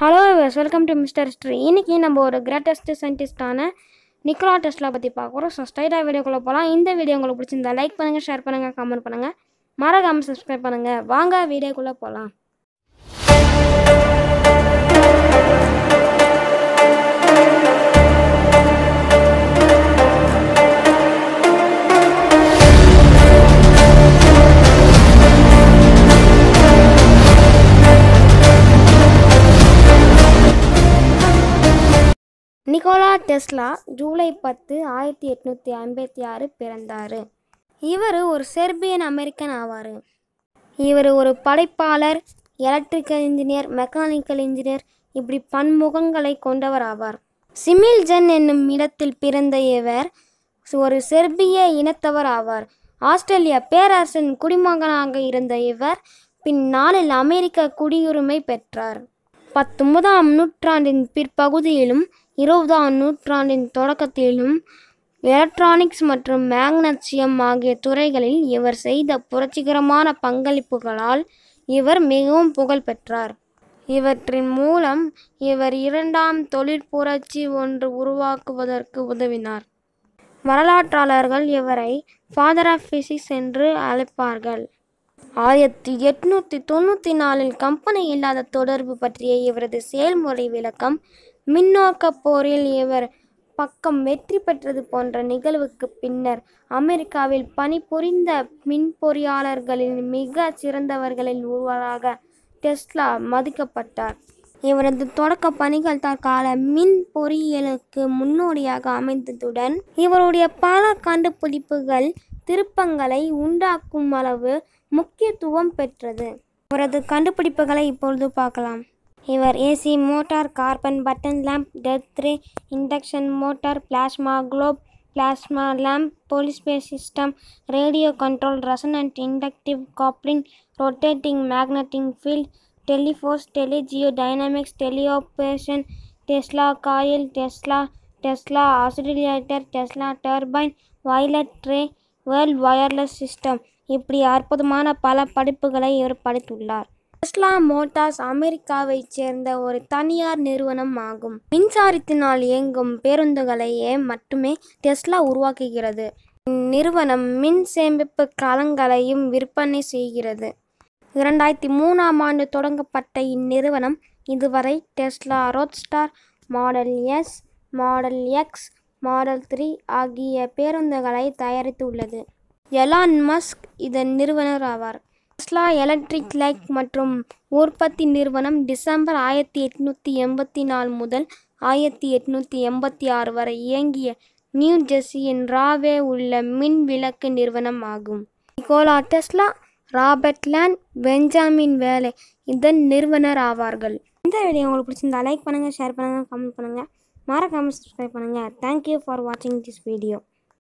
Hello welcome to mister history. இன்றைக்கி நம்ம ஒரு கிரேட்டஸ்ட் சயின்டிஸ்டான நிக்கோலா டெஸ்லா பற்றி பார்க்குறோம். ஸோ ஸ்ட்ரைட்டாக வீடியோக்குள்ளே போகலாம். இந்த வீடியோ உங்களுக்கு பிடிச்சிருந்தா லைக் பண்ணுங்கள், ஷேர் பண்ணுங்கள், கமெண்ட் பண்ணுங்கள், மறக்காமல் சப்ஸ்கிரைப் பண்ணுங்கள். வாங்க வீடியோக்குள்ளே போகலாம். நிக்கோலா டெஸ்லா ஜூலை 10, 1856 பிறந்தார். இவர் ஒரு செர்பியன் அமெரிக்கன் ஆவார். இவர் ஒரு படைப்பாளர், எலக்ட்ரிக்கல் இன்ஜினியர், மெக்கானிக்கல் இன்ஜினியர், இப்படி பன்முகங்களை கொண்டவர் ஆவார். சிமில்ஜன் என்னும் இடத்தில் பிறந்த இவர் ஒரு செர்பிய இனத்தவர் ஆவார். ஆஸ்திரேலியா பேரரசின் குடிமகனாக இருந்த இவர் பின்னாளில் அமெரிக்க குடியுரிமை பெற்றார். 19ஆம் நூற்றாண்டின் பிற்பகுதியிலும் 20ஆம் நூற்றாண்டின் தொடக்கத்திலும் எலக்ட்ரானிக்ஸ் மற்றும் மேக்னசியம் ஆகிய துறைகளில் இவர் செய்த புரட்சிகரமான பங்களிப்புகளால் இவர் மிகவும் புகழ் பெற்றார். இவற்றின் மூலம் இவர் இரண்டாம் தொழிற்புரட்சி ஒன்று உருவாக்குவதற்கு உதவினார். வரலாற்றாளர்கள் இவரை ஃபாதர் ஆஃப் பிசிக்ஸ் என்று அழைப்பார்கள். 1894இல் கம்பெனி இல்லாத தொடர்பு பற்றிய இவரது செயல்முறை விளக்கம், மின்னோக்க போரில் இவர் பக்கம் வெற்றி பெற்றது போன்ற நிகழ்வுக்கு பின்னர் அமெரிக்காவில் பணிபுரிந்த மின்பொறியாளர்களின் மிக சிறந்தவர்களில் ஒருவராக டெஸ்லா மதிக்கப்பட்டார். இவரது தொடக்க பணிகள் தற்கால மின் பொறியியலுக்கு முன்னோடியாக அமைந்ததுடன் இவருடைய பல கண்டுபிடிப்புகள் திருப்பங்களை உண்டாக்கும் அளவு முக்கியத்துவம் பெற்றது. இவரது கண்டுபிடிப்புகளை இப்பொழுது பார்க்கலாம். இவர் AC motor, carbon button lamp, death ray induction motor, plasma globe, plasma lamp, polyphase system, radio control, resonant inductive coupling, rotating magnetic field, teleforce, telegeodynamics, teleoperation, Tesla coil, Tesla oscillator, Tesla turbine, violet ray, world wireless system, இப்படி அற்புதமான பல படிப்புகளை இவர் படித்துள்ளார். Tesla Motors அமெரிக்காவைச் சேர்ந்த ஒரு தனியார் நிறுவனம் ஆகும். மின்சாரத்தினால் இயங்கும் பேருந்துகளையே மட்டுமே டெஸ்லா உருவாக்குகிறது. இந்நிறுவனம் மின் சேமிப்பு கலங்களையும் விற்பனை செய்கிறது. 2003ஆம் ஆண்டு தொடங்கப்பட்ட இந்நிறுவனம் இதுவரை Tesla roadster, model S, model X, model 3 ஆகிய பேருந்துகளை தயாரித்துள்ளது. எலான் மஸ்க் இதன் நிறுவனர் ஆவார். டெஸ்லா எலக்ட்ரிக் லைட் மற்றும் உற்பத்தி நிறுவனம் டிசம்பர் 1884 முதல் 1886 வரை இயங்கிய நியூ ஜெர்சியின் ராவே உள்ள மின் விளக்கு நிறுவனம் ஆகும். Nikola Tesla, Robert Lane, Benjamin Vail இதன் நிறுவனர் ஆவார்கள். இந்த வீடியோ உங்களுக்கு பிடிச்சிருந்தா லைக் பண்ணுங்கள், ஷேர் பண்ணுங்கள், கமெண்ட் பண்ணுங்கள், மறக்காமல் சப்ஸ்கிரைப் பண்ணுங்கள். தேங்க்யூ ஃபார் வாட்சிங் திஸ் வீடியோ.